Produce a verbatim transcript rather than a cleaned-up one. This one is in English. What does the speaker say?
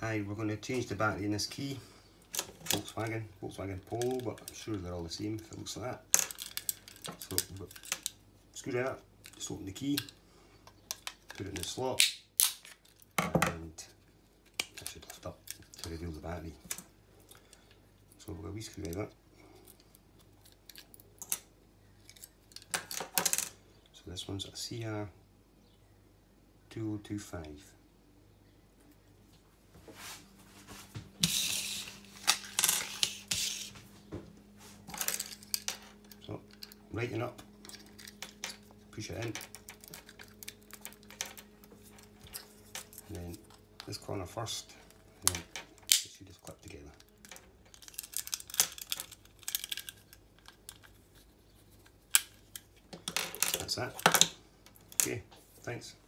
Hi, we're going to change the battery in this key. Volkswagen, Volkswagen Polo, but I'm sure they're all the same if it looks like that. So we've got screwdriver, just open the key, put it in the slot, and that should lift up to reveal the battery. So we've got a wee screwdriver. So this one's a C R two oh two five. So lighten up, push it in, and then this corner first, and then it should just clip together. That's that. Okay, thanks.